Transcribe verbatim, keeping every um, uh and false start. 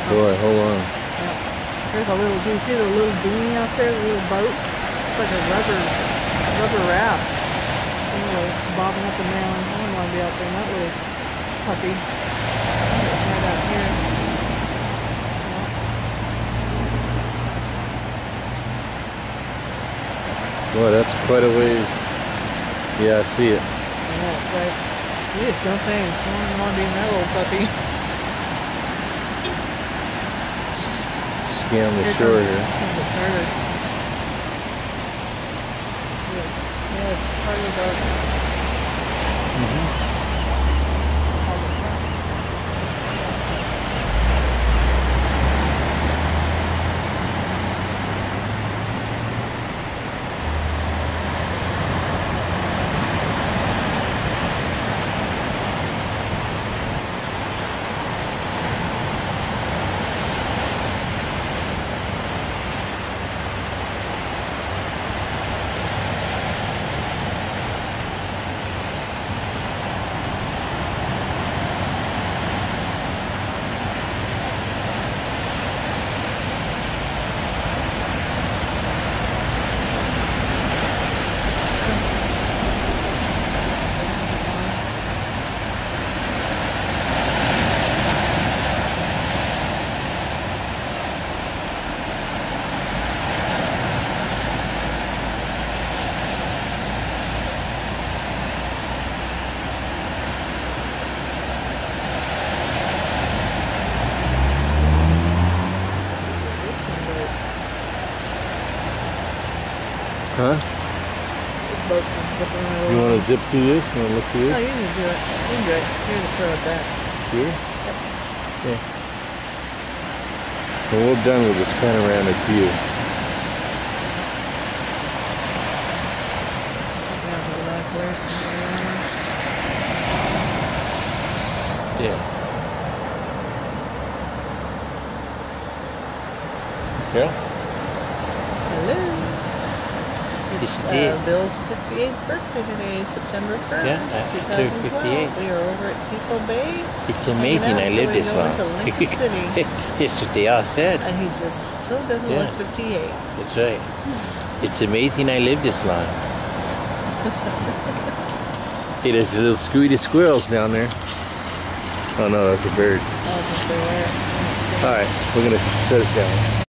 boy, hold on. Yep. There's a little, do you see the little dinghy out there, the little boat? It's like a rubber, rubber raft. Anyway, it's bobbing up and down. I don't want to be out there in that little puppy. It's right out here. Boy, that's quite a ways. Yeah, I see it. Yeah, it's right. You just don't think someone want to be in that little puppy. Ski on the Here shore comes, here. comes the charter. Yeah, it's part of the... Mm-hmm. Huh? This boat's zipping right You along. want to zip through this? You want to look through No, this? you can do it. You can do it. Here's the throw it back. Here? Yeah. Well, we're done with this panoramic view. Down to the back there somewhere. Yeah. Yeah? Hello. It's This is uh, it. Bill's fifty-eighth birthday today, September first, Yeah, I two turned thousand twelve. fifty-eight. We are over at Depot Bay. It's hanging amazing out I till live we this go long. into Lincoln City. That's what they all said. And he just so doesn't Yes. look fifty-eight. That's right. It's amazing I live this long. Hey, there's little squeaky squirrels down there. Oh no, that's a bird. Oh, but they were. Alright, we're gonna shut it down.